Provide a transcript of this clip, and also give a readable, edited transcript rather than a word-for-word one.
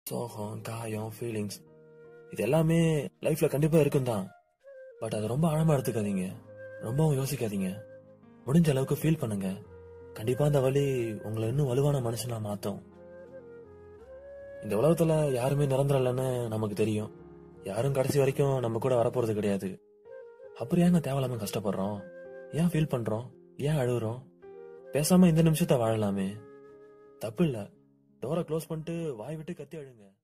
சோகம், காயம், ஃபீலிங்ஸ் இது எல்லாமே லைஃப்ல கண்டிப்பா இருக்கும் தான். பட் அது ரொம்ப ஆழமா எடுத்துக்காதீங்க, ரொம்பவும் யோசிக்காதீங்க. முடிஞ்ச அளவுக்கு ஃபீல் பண்ணுங்க. கண்டிப்பா அந்த வலி உங்களை இன்னும் வலுவான மனுஷனா மாத்தும். இந்த உலகத்துல யாருமே நிரந்தரம் இல்லைன்னு நமக்கு தெரியும். யாரும் கடைசி வரைக்கும் நம்ம கூட வரப்போறது கிடையாது. அப்புறம் ஏங்க தேவையில்லாம கஷ்டப்படுறோம்? ஏன் ஃபீல் பண்றோம்? ஏன் அழுகுறோம்? பேசாம இந்த நிமிஷத்தை வாழலாமே. தப்பு இல்ல. டோரை க்ளோஸ் பண்ணிட்டு வாய் விட்டு கத்தி அழுங்க.